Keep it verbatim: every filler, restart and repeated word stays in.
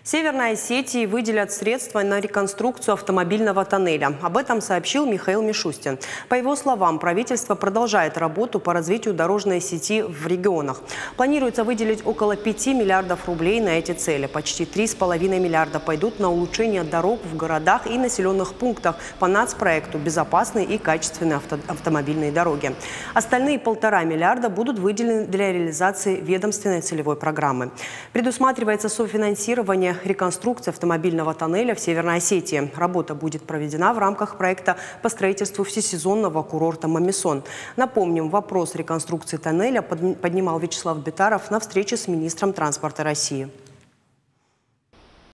Северной Осетии выделят средства на реконструкцию автомобильного тоннеля. Об этом сообщил Михаил Мишустин. По его словам, правительство продолжает работу по развитию дорожной сети в регионах. Планируется выделить около пяти миллиардов рублей на эти цели. Почти три с половиной миллиарда пойдут на улучшение дорог в городах и населенных пунктах по нацпроекту «Безопасные и качественные авто автомобильные дороги». Остальные полтора миллиарда будут выделены для реализации ведомственной целевой программы. Предусматривается софинансирование реконструкции автомобильного тоннеля в Северной Осетии. Работа будет проведена в рамках проекта по строительству всесезонного курорта Мамисон. Напомним, вопрос реконструкции тоннеля поднимал Вячеслав Битаров на встрече с министром транспорта России.